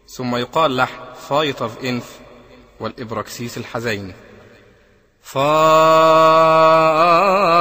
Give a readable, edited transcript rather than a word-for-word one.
ثم يقال لحن فايطة في إنف والإبراكسيس الحزين. فا